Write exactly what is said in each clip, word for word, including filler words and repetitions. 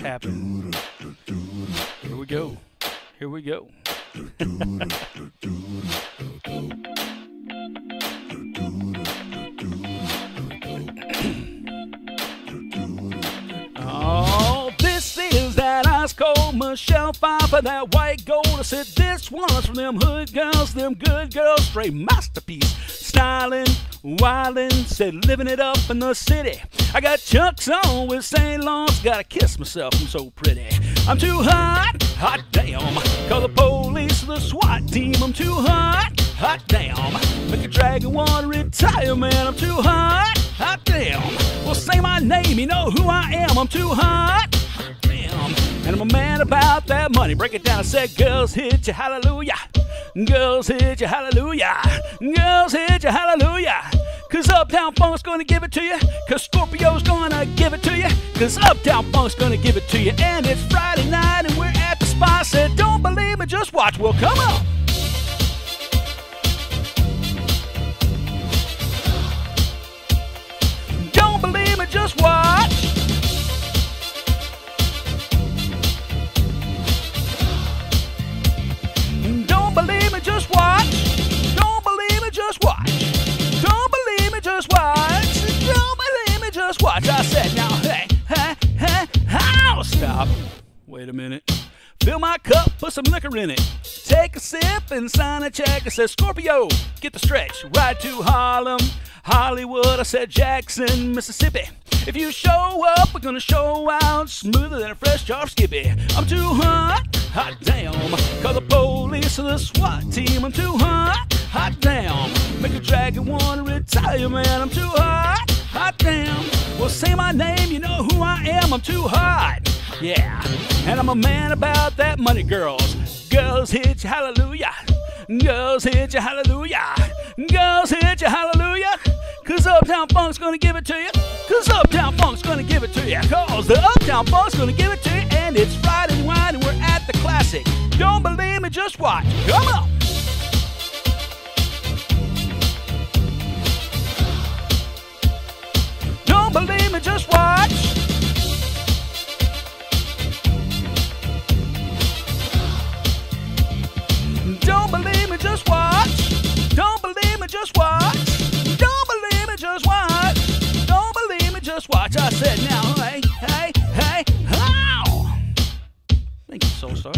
tapping. Here we go. Here we go. Oh, this is that ice cold Michelle Pfeiffer, that white gold. I said this one's from them hood girls, them good girls, straight masterpiece. Styling, wildin', said living it up in the city. I got Chucks on with Saint Laurent, gotta kiss myself, I'm so pretty. I'm too hot, hot damn. Call the police or the SWAT team. I'm too hot, hot damn. Make a dragon wanna retire, man. I'm too hot, hot damn. Well, say my name, you know who I am. I'm too hot, hot damn. And I'm a man about that money. Break it down. I said, girls hit you, hallelujah. Girls hit you, hallelujah. Girls hit you, hallelujah. Cause Uptown Funk's gonna give it to you. Cause Scorpio's gonna give it to you. Cause Uptown Funk's gonna give it to you. And it's Friday night and we're at the spot. Said, don't believe me, just watch. Well, come on. Don't believe me, just watch. Don't believe me, just watch. Don't believe me, just watch. Don't believe me, just watch. Don't believe me, just watch. I said, now, hey, hey, hey, I'll stop. Wait a minute. Fill my cup, put some liquor in it. Take a sip and sign a check. I said, Scorpio, get the stretch. Ride to Harlem, Hollywood. I said, Jackson, Mississippi. If you show up, we're gonna show out smoother than a fresh jar of Skippy. I'm too hot, hot damn. Call the police or the SWAT team. I'm too hot, hot damn. Make a dragon wanna retire, man. I'm too hot, hot damn. Well, say my name, you know who I am. I'm too hot, yeah. And I'm a man about that money, girls. Girls hit you, hallelujah. Girls hit you, hallelujah. Girls hit you, hallelujah. Cause Uptown Funk's gonna give it to you. Cause Uptown Funk's gonna give it to you. Cause the Uptown Funk's gonna give it to you. And it's Friday night and we're at the Classique. Don't believe me, just watch. Come on. Don't believe me, just watch. Don't believe me, just watch. Don't believe me, just watch. Don't believe me, just watch. Don't believe me, just watch. I said, now, hey, hey, hey, how? Thank you, Soul Star.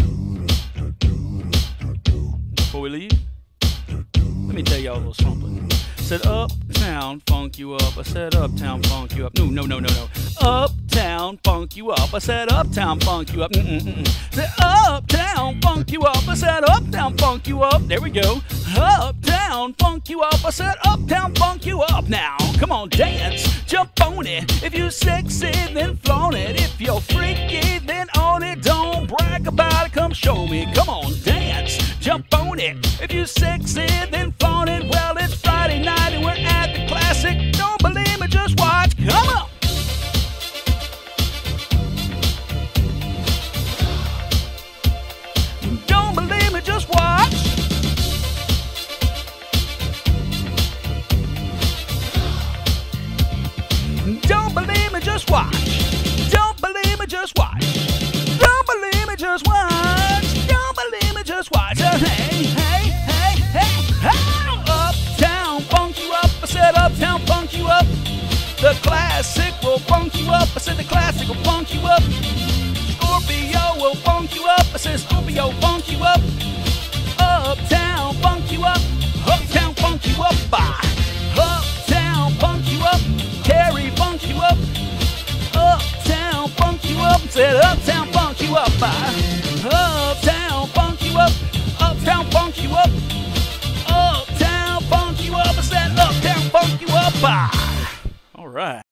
Before we leave, let me tell y'all a little something. I said, Uptown Funk you up. I said, Uptown Funk you up. No, no, no, no, no. Uptown Funk you up. I said, Uptown Funk you up. Mm-mm-mm. Said, Uptown Funk you up. I said, Uptown Funk you up. There we go. Uptown Funk you up. I said, Uptown Funk you up. Now, come on, dance, jump on it. If you're sexy, then flaunt it. If you're freaky, then own it. Don't brag about it, come show me. Come on, dance, jump on it. If you're sexy, then flaunt it. Well, it's Friday night and we're at the Classique. Don't believe me, just watch. Come on. Don't believe me, just watch. Don't believe me, just watch. Don't believe me, just watch. Don't believe me, just watch. Don't believe me, just watch. Uh, hey, hey, hey, hey, how? Uptown Funk you up. I said Uptown Funk you up. The Classique will funk you up. I said the Classique will funk you up. Scorpio will funk you up. I said Scorpio funk you up. Uptown funk you up. Uptown funk you up. Bye. Uptown funk you up. Terry funk you up. Uptown funk you up. Said Uptown funk you up. Bye. Uptown funk you up. Uptown funk you up. Uptown funk you up. I said Uptown funk you up. Bye. All right.